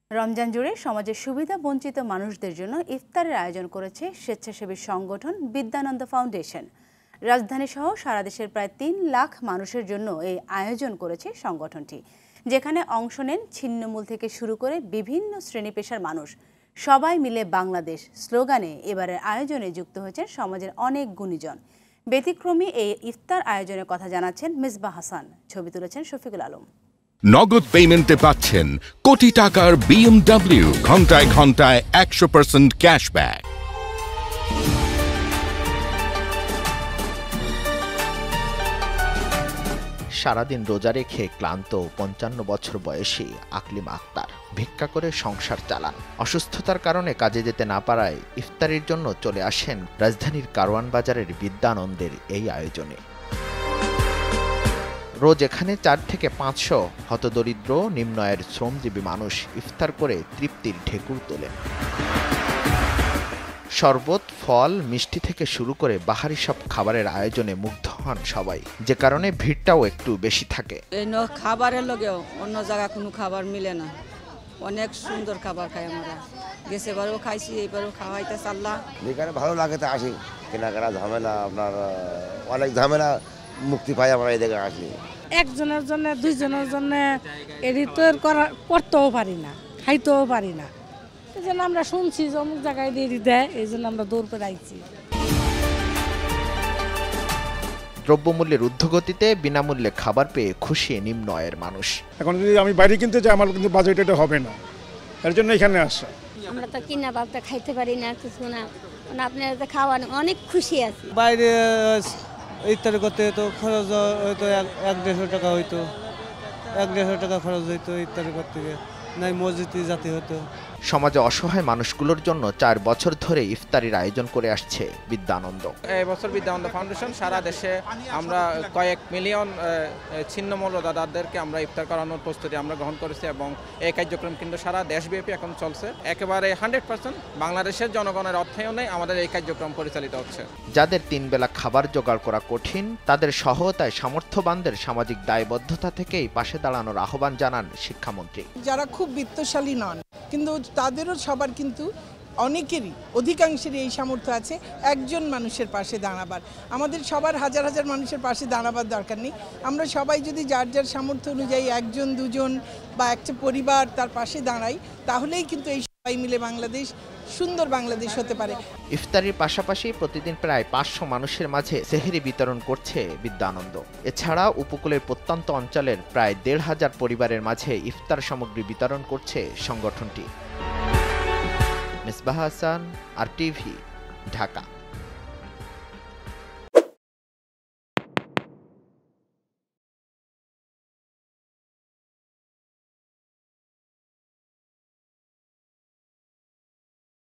রমজান জুড়ে সমাজের সুবিধা বঞ্চিত মানুষদের জন্য ইফতারের আয়োজন করেছে স্বেচ্ছাসেবী সংগঠন বিদ্যানন্দ ফাউন্ডেশন। রাজধানী সহ সারা দেশের প্রায় ৩ লাখ মানুষের জন্য এই আয়োজন করেছে সংগঠনটি, যেখানে অংশ নেন ছিন্নমূল থেকে শুরু করে বিভিন্ন শ্রেণী পেশার মানুষ। সবাই মিলে বাংলাদেশ স্লোগানে এবারের আয়োজনে যুক্ত হয়েছেন সমাজের অনেক গুণীজন। ব্যতিক্রমী এই ইফতার আয়োজনের কথা জানাচ্ছেন মিসবাহ হাসান, ছবি তুলেছেন শফিকুল আলম। নগদ পেমেন্টে পাচ্ছেন কোটি টাকার BMW, ঘন্টায় ঘন্টায় 100% ক্যাশব্যাক। সারাদিন রোজা রেখে ক্লান্ত 55 বছর বয়সী আকলিমা আক্তার ভিক্ষা করে সংসার চালান। অসুস্থতার কারণে কাজে যেতে না পারায় ইফতারির জন্য চলে আসেন রাজধানীর কারওয়ান বাজারের বিদ্যানন্দের এই আয়োজনে। রোজ এখানে 4 থেকে 500 হতদরিদ্র নিম্ন আয়ের শ্রমজীবী মানুষ ইফতার করে তৃপ্তির ঢেকুর তোলেন। শরবত, ফল, মিষ্টি থেকে শুরু করে বাহারি সব খাবারের আয়োজনে মুগ্ধ হন সবাই, যে কারণে ভিড়টাও একটু বেশি থাকে। এই খাবারের লগেও অন্য জায়গা কোনো খাবার মিলে না। অনেক সুন্দর খাবার খাই আমরা, গেছে বারেও খাইছি, এইবারও খাওয়াইতে চাল্লা। যেখানে ভালো লাগে তা আসি, কেনাকাটা ঝামেলা আপনার অনেক ঝামেলা মুক্তি পাই আমরা এই জায়গায় আসি। একজনের জন্য 2 জনের জন্য এডিটর করতেও পারি না, খাইতেও পারি না। এই জন্য আমরা শুনছি যে অমুক জায়গায় দেরি দেয়, এই জন্য আমরা দৌড় করে আইছি। দ্রব্যমূল্যের ঊর্ধ্বগতিতে বিনামূল্যে খাবার পেয়ে খুশি নিম্ন আয়ের মানুষ। এখন যদি আমি বাইরে কিনতে যাই আমার কিন্তু বাজেট এটা হবে না, এর জন্য এখানে আসা। আমরা তো কিনা ভাবটা খাইতে পারি না, কিছু না, আপনারা তো খাওয়ান অনেক খুশি আছি। বাইরে ইফতারি করতে তো খরচ হয়তো 1-150 টাকা হইতো, 1-150 টাকা খরচ হইতো ইফতারি করতে গিয়ে, নাই মসজিদে যেতে হতো। সমাজে অসহায় মানুষগুলোর জন্য 4 বছর ধরে ইফতারির আয়োজন করে আসছে বিদ্যানন্দ। এই বছর বিদ্যানন্দ ফাউন্ডেশন সারা দেশে আমরা কয়েক মিলিয়ন ছিন্নমূল দাদাদেরকে আমরা ইফতার করানোর প্রস্তুতি আমরা গ্রহণ করেছি এবং এই কার্যক্রম কিন্তু সারা দেশব্যাপী এখন চলছে। একেবারে 100% বাংলাদেশের জনগণের অর্থায়নে আমাদের এই কার্যক্রম পরিচালিত হচ্ছে। যাদের 3 বেলা খাবার জোগাড় করা কঠিন, তাদের সহায়তায় সামর্থ্যবানদের সামাজিক দায়বদ্ধতা থেকেই পাশে দাঁড়ানোর আহ্বান জানান শিক্ষামন্ত্রী। যারা খুব বিত্তশালী নন, কিন্তু তাদেরও সবার কিন্তু অনেকেরই অধিকাংশেরই এই সামর্থ্য আছে একজন মানুষের পাশে দাঁড়াবার। আমাদের সবার হাজার হাজার মানুষের পাশে দাঁড়াবার দরকার নেই। আমরা সবাই যদি যার যার সামর্থ্য অনুযায়ী 1জন 2জন বা একটা পরিবার তার পাশে দাঁড়াই, তাহলেই কিন্তু এই সবাই মিলে বাংলাদেশ সুন্দর বাংলাদেশ হতে পারে। ইফতারির পাশাপাশি প্রতিদিন প্রায় 500 মানুষের মাঝে সেহরি বিতরণ করছে বিদ্যানন্দ। এছাড়া উপকূলের প্রত্যন্ত অঞ্চলের প্রায় 1,500 পরিবারের মাঝে ইফতার সামগ্রী বিতরণ করছে সংগঠনটি। মিসবাহ হাসান, RTV, ঢাকা।